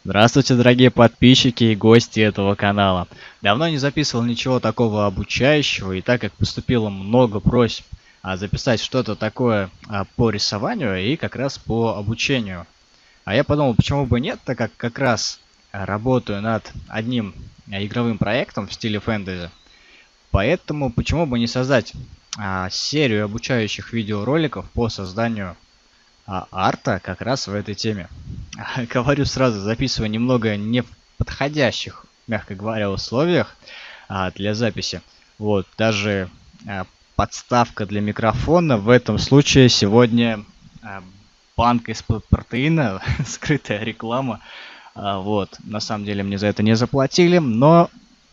Здравствуйте, дорогие подписчики и гости этого канала. Давно не записывал ничего такого обучающего, и так как поступило много просьб записать что-то такое по рисованию и как раз по обучению. А я подумал, почему бы нет, так как раз работаю над одним игровым проектом в стиле фэнтези. Поэтому почему бы не создать серию обучающих видеороликов по созданию арта как раз в этой теме. Говорю сразу, записываю немного не в подходящих, мягко говоря, условиях для записи. Вот, даже подставка для микрофона в этом случае сегодня банка из-под протеина, скрытая реклама. Вот, на самом деле мне за это не заплатили, но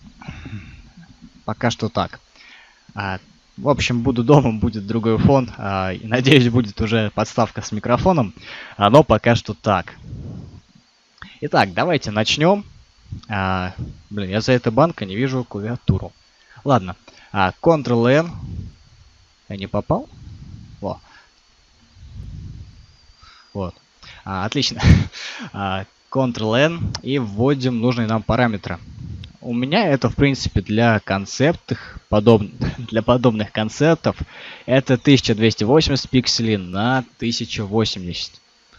пока что так. В общем, буду дома, будет другой фон. И надеюсь, будет уже подставка с микрофоном. Но пока что так. Итак, давайте начнем. Блин, я за этой банкой не вижу клавиатуру. Ладно. Ctrl-N. Я не попал? Во. Вот. Отлично. Ctrl-N. И вводим нужные нам параметры. У меня это, в принципе, для подобных концептов это 1280 пикселей на 1080.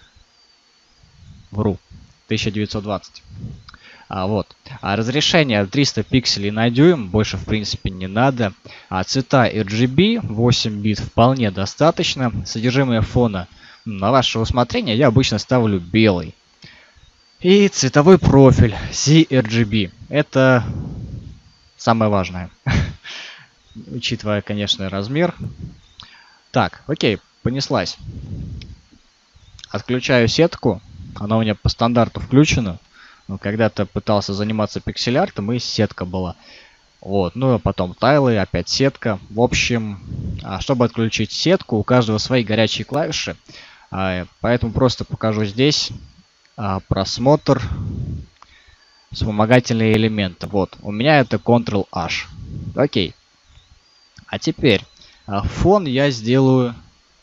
Вру. 1920. Вот. Разрешение 300 пикселей на дюйм, больше, в принципе, не надо. Цвета RGB 8 бит вполне достаточно. Содержимое фона на ваше усмотрение я обычно ставлю белый. И цветовой профиль sRGB. Это самое важное. Учитывая, конечно, размер. Так, окей, понеслась. Отключаю сетку. Она у меня по стандарту включена. Когда-то пытался заниматься пиксель-артом, и сетка была. Вот, ну а потом тайлы, опять сетка. В общем, чтобы отключить сетку, у каждого свои горячие клавиши. Поэтому просто покажу здесь. Просмотр, вспомогательные элементы. Вот, у меня это Ctrl-H. Окей. А теперь фон я сделаю...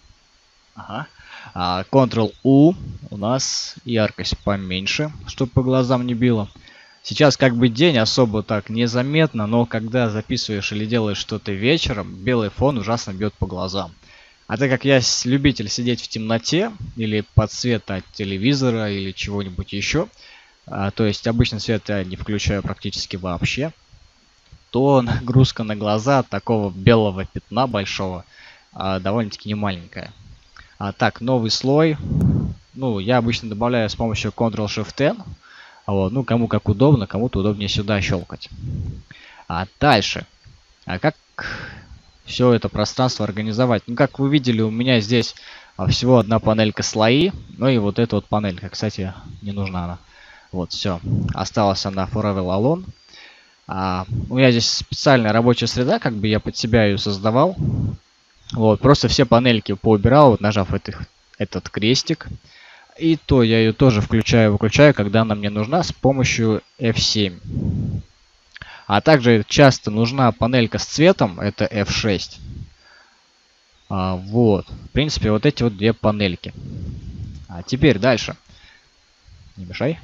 Ctrl-U. У нас яркость поменьше, чтобы по глазам не било. Сейчас как бы день особо так незаметно, но когда записываешь или делаешь что-то вечером, белый фон ужасно бьет по глазам. А так как я любитель сидеть в темноте или под свет от телевизора или чего-нибудь еще, то есть обычно свет я не включаю практически вообще, то нагрузка на глаза от такого белого пятна большого довольно-таки немаленькая. Так, новый слой. Ну, я обычно добавляю с помощью Ctrl-Shift-N. Вот, ну, кому как удобно, кому-то удобнее сюда щелкать. Дальше. Как все это пространство организовать? Ну, как вы видели, у меня здесь всего одна панелька слои. Ну и вот эта вот панелька, кстати, не нужна она. Вот, все. Осталась она Forever Alone. У меня здесь специальная рабочая среда, как бы я под себя ее создавал. Вот, просто все панельки поубирал, вот, нажав этот крестик. И то я ее тоже включаю-выключаю, когда она мне нужна, с помощью F7. А также часто нужна панелька с цветом, это F6. Вот, в принципе, вот эти вот две панельки. Теперь дальше. Не мешай.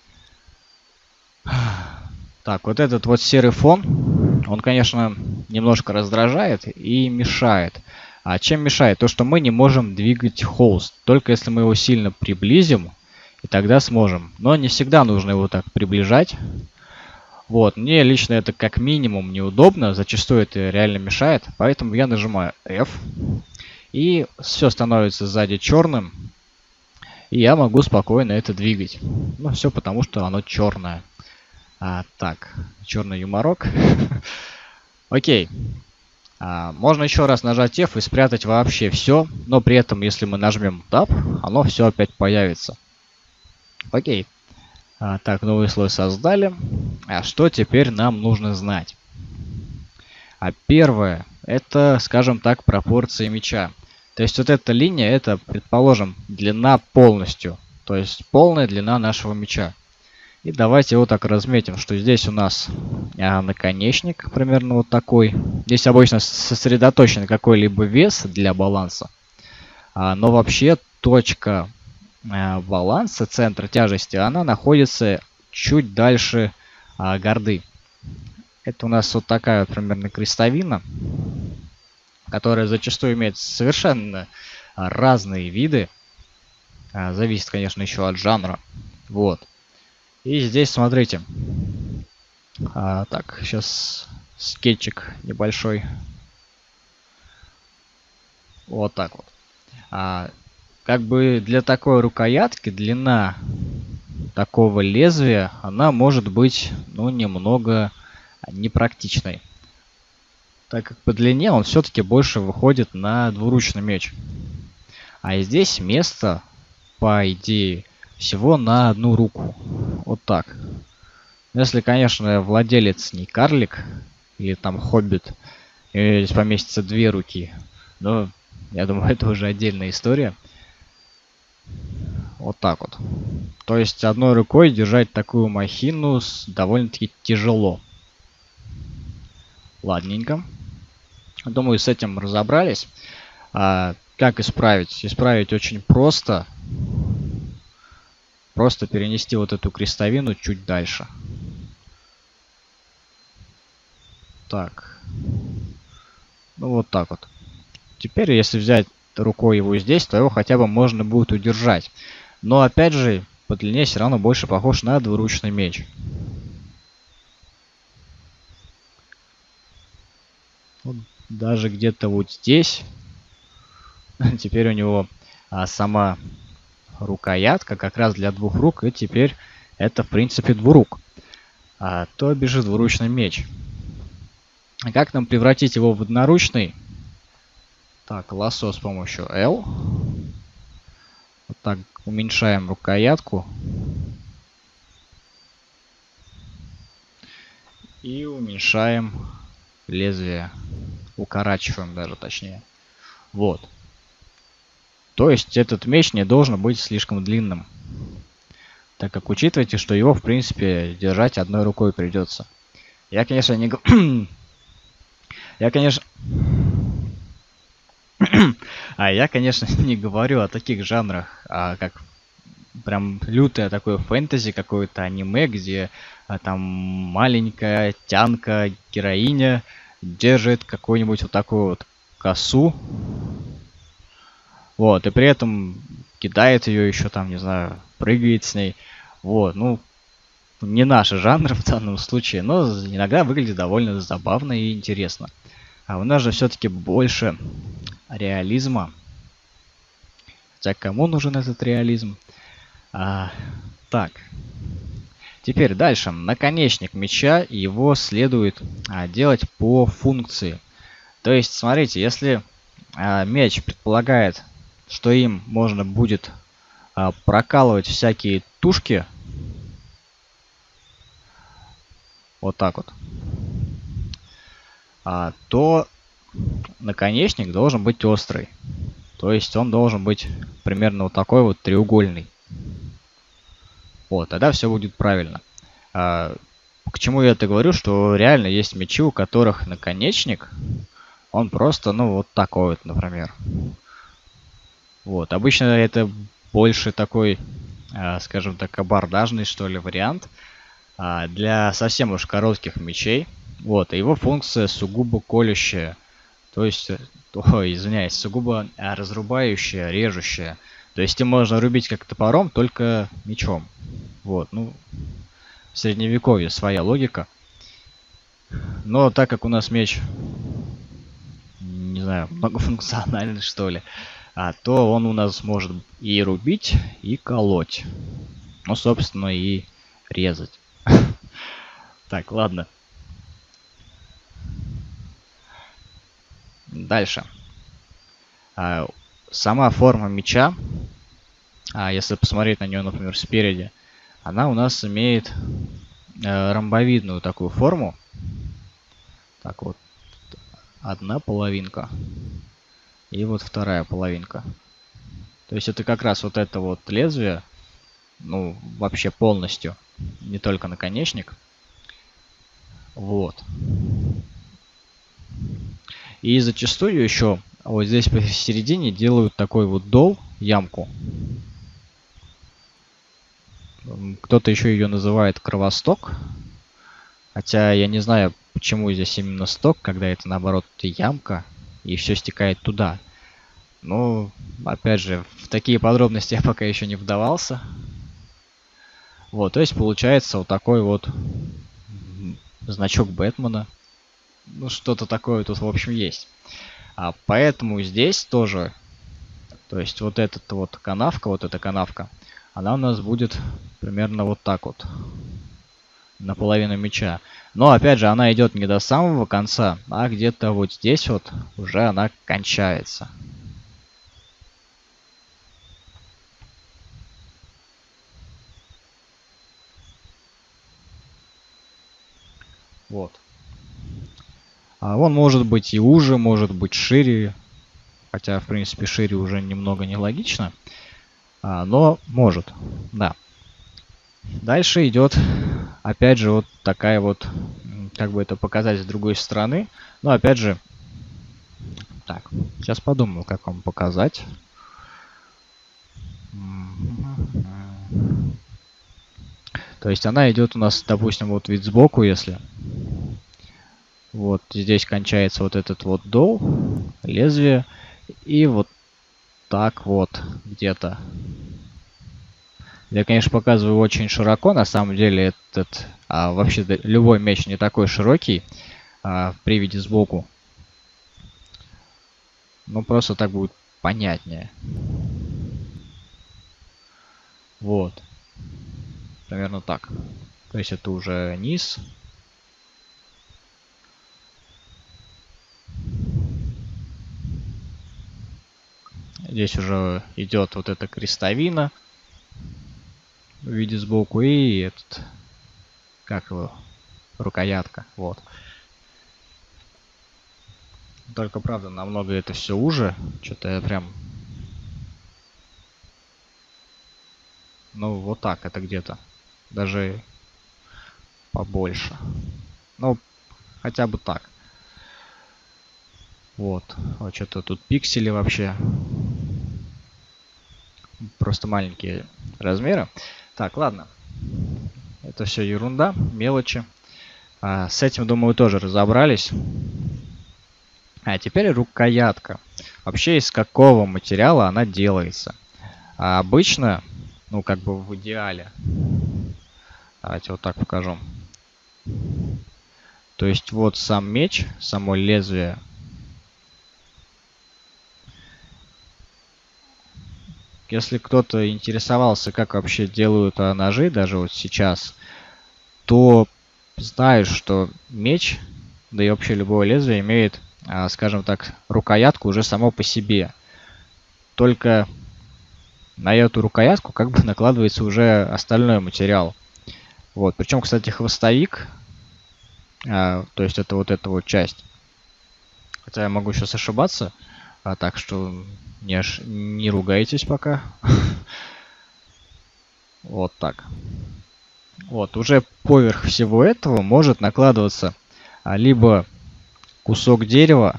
Так, вот этот вот серый фон, он, конечно, немножко раздражает и мешает. Чем мешает? То, что мы не можем двигать холст. Только если мы его сильно приблизим, и тогда сможем. Но не всегда нужно его так приближать. Вот, мне лично это как минимум неудобно, зачастую это реально мешает. Поэтому я нажимаю F, и все становится сзади черным. И я могу спокойно это двигать. Ну, все потому, что оно черное. Так, черный юморок. Окей. Можно еще раз нажать F и спрятать вообще все, но при этом, если мы нажмем Tab, оно все опять появится. Окей. Так, новый слой создали. Что теперь нам нужно знать? Первое, это, скажем так, пропорции мяча. То есть вот эта линия, это, предположим, длина полностью. То есть полная длина нашего мяча. И давайте вот так разметим, что здесь у нас наконечник примерно вот такой. Здесь обычно сосредоточен какой-либо вес для баланса. Но вообще точка баланса, центра тяжести, она находится чуть дальше горды. Это у нас вот такая вот примерно крестовина, которая зачастую имеет совершенно разные виды. Зависит, конечно, еще от жанра. Вот. И здесь, смотрите. Так, сейчас скетчик небольшой. Вот так вот. Как бы для такой рукоятки длина такого лезвия, она может быть, ну, немного непрактичной. Так как по длине он все-таки больше выходит на двуручный меч. А здесь место, по идее, всего на одну руку. Вот так. Если, конечно, владелец не карлик или там хоббит, и здесь поместится 2 руки, но я думаю, это уже отдельная история. Вот так вот. То есть одной рукой держать такую махину довольно-таки тяжело. Ладненько. Думаю, с этим разобрались. Как исправить? Исправить очень просто. Просто перенести вот эту крестовину чуть дальше. Так. Ну вот так вот. Теперь, если взять рукой его здесь, то его хотя бы можно будет удержать. Но опять же, по длине все равно больше похож на двуручный меч. Вот даже где-то вот здесь. Теперь у него сама рукоятка как раз для 2 рук. И теперь это в принципе двурук. То бишь двуручный меч. Как нам превратить его в одноручный? Так, лассо с помощью L. Вот так уменьшаем рукоятку. И уменьшаем лезвие. Укорачиваем даже, точнее. Вот. То есть этот меч не должен быть слишком длинным. Так как учитывайте, что его, в принципе, держать одной рукой придется. Я, конечно, не... Я, конечно, не говорю о таких жанрах, как прям лютое такое фэнтези, какое-то аниме, где там маленькая тянка героиня держит какую-нибудь вот такую вот косу. Вот, и при этом кидает ее еще там, не знаю, прыгает с ней. Вот, ну, не наш жанр в данном случае, но иногда выглядит довольно забавно и интересно. А у нас же все-таки больше реализма. Хотя кому нужен этот реализм? Так. Теперь дальше. Наконечник меча, его следует делать по функции. То есть, смотрите, если меч предполагает, что им можно будет прокалывать всякие тушки, вот так вот, то наконечник должен быть острый. То есть он должен быть примерно вот такой вот треугольный. Вот, тогда все будет правильно. К чему я это говорю? Что реально есть мечи, у которых наконечник, он просто, ну, вот такой вот, например. Вот, обычно это больше такой, скажем так, абордажный, что ли, вариант для совсем уж коротких мечей. Вот, и его функция сугубо колющая. То есть, извиняюсь, сугубо разрубающая, режущая. То есть им можно рубить как топором, только мечом. Вот, ну, в средневековье своя логика. Но так как у нас меч, не знаю, многофункциональный, что ли, то он у нас может и рубить, и колоть. Ну, собственно, и резать. Так, ладно. Дальше. Сама форма меча, если посмотреть на нее, например, спереди, она у нас имеет ромбовидную такую форму. Так вот, одна половинка и вот вторая половинка. То есть это как раз вот это вот лезвие, ну, вообще полностью, не только наконечник. Вот. И зачастую еще вот здесь посередине делают такой вот дол, ямку. Кто-то еще ее называет кровосток. Хотя я не знаю, почему здесь именно сток, когда это наоборот ямка, и все стекает туда. Ну, опять же, в такие подробности я пока еще не вдавался. Вот, то есть получается вот такой вот значок Бэтмена. Ну, что-то такое тут, в общем, есть. Поэтому здесь тоже, то есть вот эта вот канавка, она у нас будет примерно вот так вот. Наполовину мяча. Но опять же, она идет не до самого конца, а где-то вот здесь вот уже она кончается. Вот. Он может быть и уже, может быть шире. Хотя, в принципе, шире уже немного нелогично. Но может, да. Дальше идет, опять же, вот такая вот, как бы это показать с другой стороны. Но опять же, так, сейчас подумаю, как вам показать. То есть она идет у нас, допустим, вот вид сбоку, если. Вот здесь кончается вот этот вот дол, лезвие. И вот так вот где-то. Я, конечно, показываю очень широко. На самом деле этот вообще любой меч не такой широкий при виде сбоку. Ну, просто так будет понятнее. Вот. Примерно так. То есть это уже низ. Здесь уже идет вот эта крестовина в виде сбоку и этот, как его, рукоятка. Вот. Только, правда, намного это все уже. Что-то я прям... Ну, вот так это где-то. Даже побольше. Ну, хотя бы так. Вот. Вот что-то тут пиксели вообще. Просто маленькие размеры. Так, ладно. Это все ерунда, мелочи. С этим, думаю, тоже разобрались. Теперь рукоятка. Вообще, из какого материала она делается? Обычно, ну, как бы в идеале. Давайте вот так покажу. То есть вот сам меч, само лезвие. Если кто-то интересовался, как вообще делают ножи, даже вот сейчас, то знаешь, что меч, да и вообще любое лезвие имеет, скажем так, рукоятку уже само по себе. Только на эту рукоятку как бы накладывается уже остальной материал. Вот. Причем, кстати, хвостовик, то есть это вот эта вот часть. Хотя я могу сейчас ошибаться, так что не ругайтесь пока. Вот так. Вот, уже поверх всего этого может накладываться либо кусок дерева,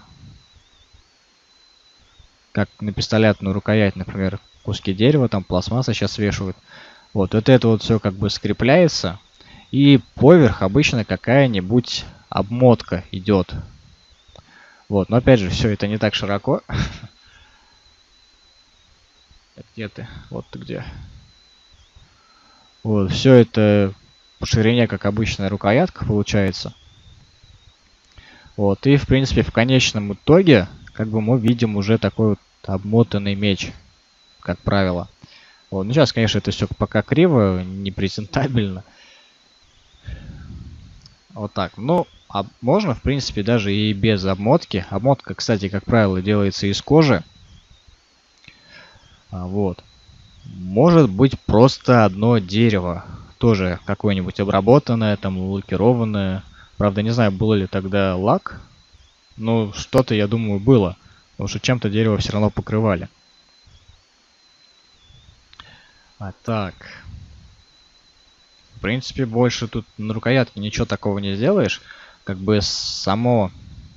как на пистолетную рукоять, например, куски дерева, там пластмасса сейчас вешают. Вот это вот все как бы скрепляется, и поверх обычно какая-нибудь обмотка идет. Вот, но опять же, все это не так широко. Где ты? Вот ты где. Вот, все это по ширине, как обычная рукоятка получается. Вот, и в принципе в конечном итоге, как бы мы видим уже такой вот обмотанный меч, как правило. Вот, ну сейчас, конечно, это все пока криво, непрезентабельно. Вот так. Ну, можно, в принципе, даже и без обмотки. Обмотка, кстати, как правило, делается из кожи. Вот. Может быть просто одно дерево. Тоже какое-нибудь обработанное, там, лакированное. Правда, не знаю, было ли тогда лак. Но что-то, я думаю, было. Потому что чем-то дерево все равно покрывали. Так. В принципе, больше тут на рукоятке ничего такого не сделаешь. Как бы сама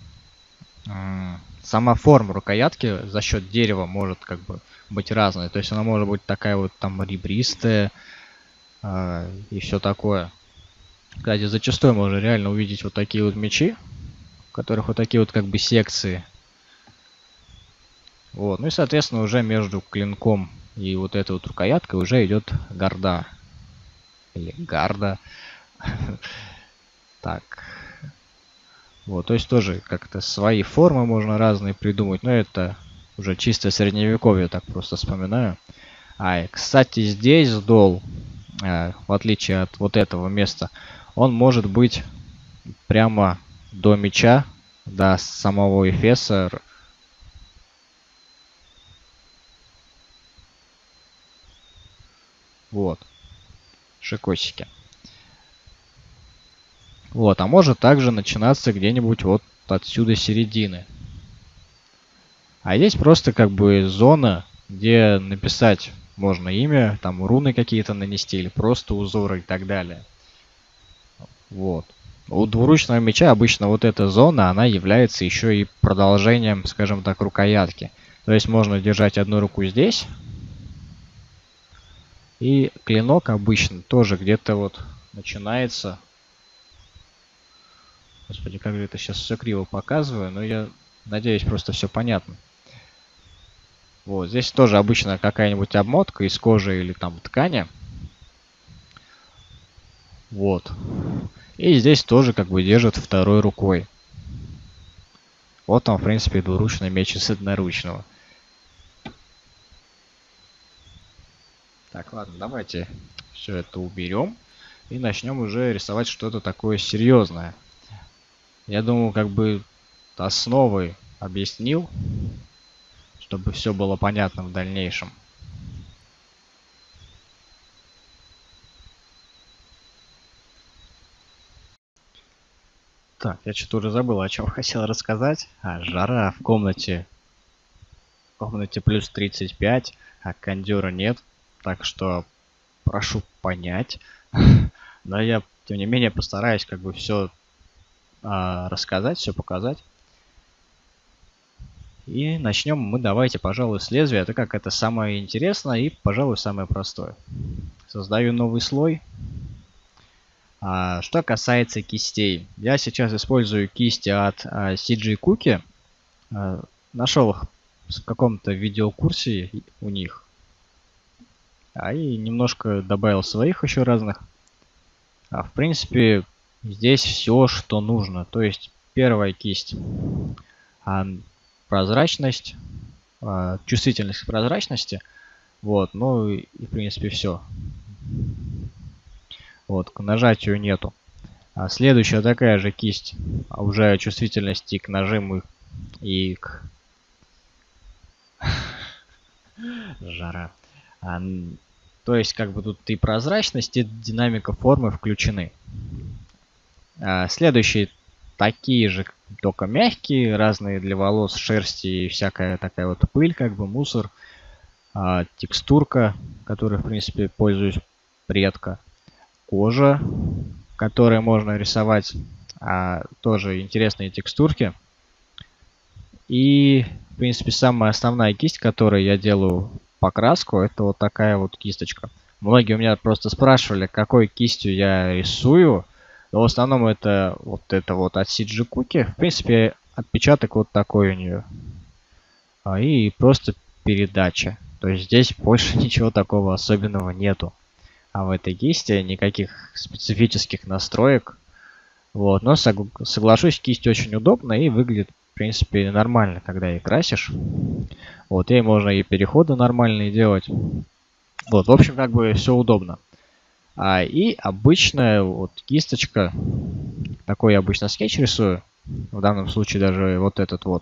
форма рукоятки за счет дерева может как бы быть разной. То есть она может быть такая вот там ребристая, и все такое. Кстати, зачастую можно реально увидеть вот такие вот мечи, в которых вот такие вот как бы секции. Вот, ну и соответственно уже между клинком и вот этой вот рукояткой уже идет гарда. Или гарда. Так. Вот, то есть тоже как-то свои формы можно разные придумать, но это уже чисто средневековье, так просто вспоминаю. Кстати, здесь дол, в отличие от вот этого места, он может быть прямо до меча, до самого Эфеса. Вот, шикосики. Вот, а может также начинаться где-нибудь вот отсюда середины. А здесь просто как бы зона, где написать можно имя, там руны какие-то нанести или просто узоры и так далее. Вот. У двуручного меча обычно вот эта зона, она является еще и продолжением, скажем так, рукоятки. То есть можно держать одну руку здесь, и клинок обычно тоже где-то вот начинается. Господи, как же это сейчас все криво показываю, но я надеюсь, просто все понятно. Вот, здесь тоже обычно какая-нибудь обмотка из кожи или там ткани. Вот. И здесь тоже как бы держит второй рукой. Вот там, в принципе, двуручный меч из одноручного. Так, ладно, давайте все это уберем и начнем уже рисовать что-то такое серьезное. Я думаю, как бы основы объяснил, чтобы все было понятно в дальнейшем. Так, я что-то уже забыл, о чем хотел рассказать. Жара в комнате. В комнате плюс 35, а кондера нет. Так что прошу понять. Но я, тем не менее, постараюсь как бы все рассказать, все показать. И начнем мы давайте, пожалуй, с лезвия, так как это самое интересное и, пожалуй, самое простое. Создаю новый слой. Что касается кистей. Я сейчас использую кисти от CG Cookie. Нашел их в каком-то видеокурсе у них. И немножко добавил своих еще разных. В принципе, здесь все, что нужно. То есть первая кисть. Прозрачность. Чувствительность к прозрачности. Вот, ну и в принципе все. Вот, к нажатию нету. Следующая такая же кисть. Уже чувствительности к нажиму и к... Жара. То есть, как бы тут и прозрачность, и динамика формы включены. Следующие такие же, только мягкие, разные для волос, шерсти и всякая такая вот пыль, как бы мусор. Текстурка, которой, в принципе, пользуюсь редко. Кожа, которой можно рисовать тоже интересные текстурки. И, в принципе, самая основная кисть, которой я делаю покраску, это вот такая вот кисточка. Многие у меня просто спрашивали, какой кистью я рисую. Но в основном это вот от CG Cookie. В принципе, отпечаток вот такой у нее. И просто передача. То есть здесь больше ничего такого особенного нету. А в этой кисти никаких специфических настроек. Вот, но соглашусь, кисть очень удобна и выглядит, в принципе, нормально, когда ее красишь. Вот, и можно и переходы нормальные делать. Вот, в общем, как бы все удобно. И обычная вот кисточка, такой я обычно скетч рисую. В данном случае даже вот этот вот.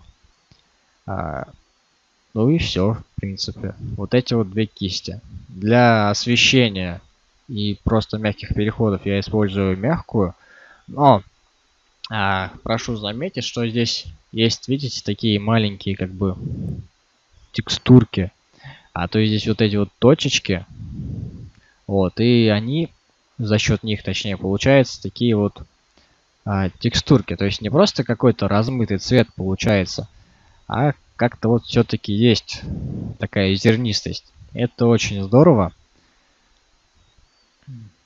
Ну и все, в принципе. Вот эти вот две кисти. Для освещения и просто мягких переходов я использую мягкую. Но прошу заметить, что здесь есть, видите, такие маленькие как бы текстурки. То есть здесь вот эти вот точечки. Вот, и они, за счет них, точнее, получаются такие вот текстурки. То есть не просто какой-то размытый цвет получается, а как-то вот все-таки есть такая зернистость. Это очень здорово.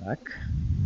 Так.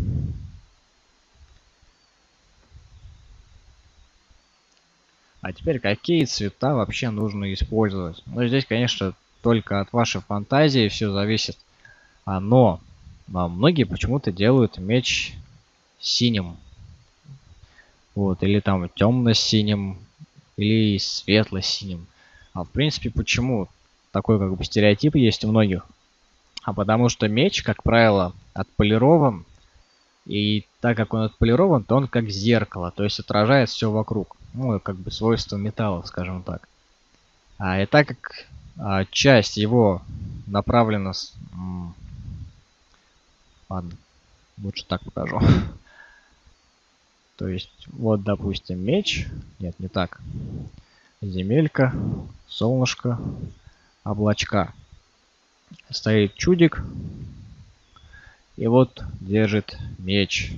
А теперь какие цвета вообще нужно использовать? Ну, здесь, конечно, только от вашей фантазии все зависит. Но многие почему-то делают меч синим. Вот, или там темно-синим, или светло-синим. А в принципе, почему такой как бы стереотип есть у многих? А потому что меч, как правило, отполирован, и так как он отполирован, то он как зеркало, то есть отражает все вокруг. Ну, как бы свойства металла, скажем так. И так как часть его направлена ладно, лучше так покажу. То есть, вот, допустим, меч. Нет, не так. Земелька, солнышко, облачка. Стоит чудик. И вот держит меч.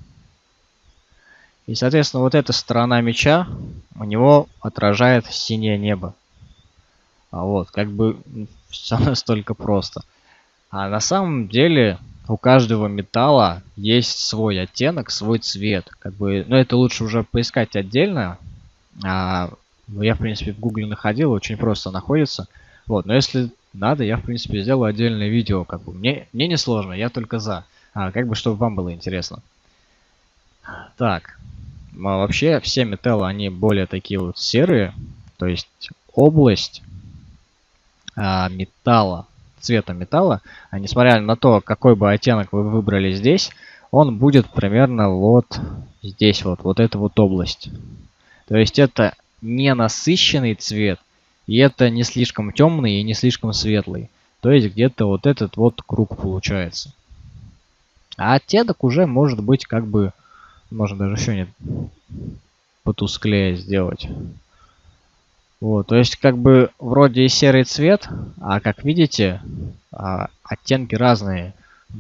И, соответственно, вот эта сторона меча у него отражает синее небо. Вот, как бы все настолько просто. А на самом деле у каждого металла есть свой оттенок, свой цвет. Как бы, ну это лучше уже поискать отдельно. Ну, я, в принципе, в гугле находил, очень просто находится. Вот, но если надо, я, в принципе, сделаю отдельное видео. Как бы. Мне не сложно, я только за. Как бы, чтобы вам было интересно. Так, вообще все металлы, они более такие вот серые. То есть область металла, цвета металла, несмотря на то, какой бы оттенок вы выбрали здесь, он будет примерно вот здесь вот эта вот область. То есть это не насыщенный цвет, и это не слишком темный и не слишком светлый. То есть где-то вот этот вот круг получается. А оттенок уже может быть как бы, можно даже еще не потусклее сделать. Вот, то есть как бы вроде и серый цвет, а как видите, оттенки разные.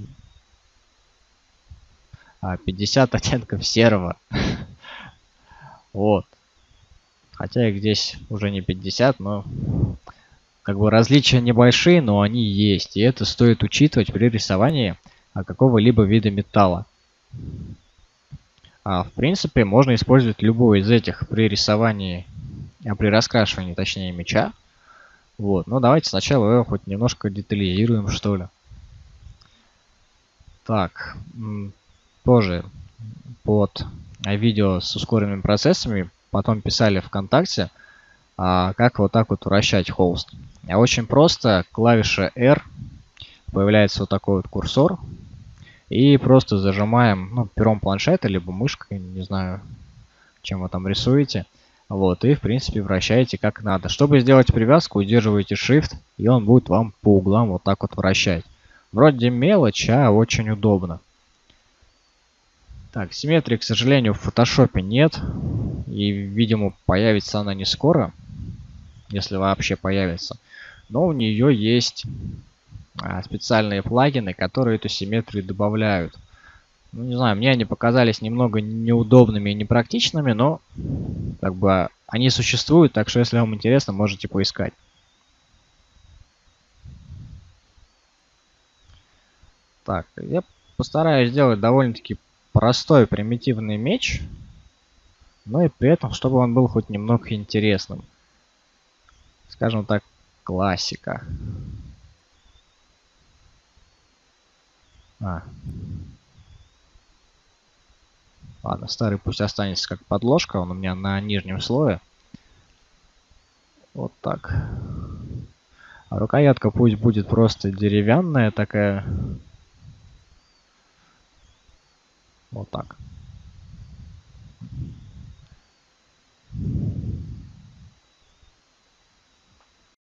50 оттенков серого. Вот. Хотя их здесь уже не 50, но как бы различия небольшие, но они есть. И это стоит учитывать при рисовании какого-либо вида металла. В принципе, можно использовать любой из этих при рисовании, при раскрашивании, точнее, меча. Вот, но давайте сначала его хоть немножко детализируем, что ли. Так, тоже под видео с ускоренными процессами потом писали ВКонтакте, как вот так вот вращать холст. Очень просто, клавиша R, появляется вот такой вот курсор, и просто зажимаем пером планшета, либо мышкой, не знаю, чем вы там рисуете. Вот, и в принципе вращаете как надо. Чтобы сделать привязку, удерживаете Shift, и он будет вам по углам вот так вот вращать. Вроде мелочь, а очень удобно. Так, симметрии, к сожалению, в фотошопе нет. И, видимо, появится она не скоро, если вообще появится. Но у нее есть специальные плагины, которые эту симметрию добавляют. Ну, не знаю, мне они показались немного неудобными и непрактичными, но как бы они существуют, так что если вам интересно, можете поискать. Так, я постараюсь сделать довольно-таки простой примитивный меч, но и при этом, чтобы он был хоть немного интересным. Скажем так, классика. Ладно, старый пусть останется как подложка, он у меня на нижнем слое. Вот так. А рукоятка пусть будет просто деревянная такая. Вот так.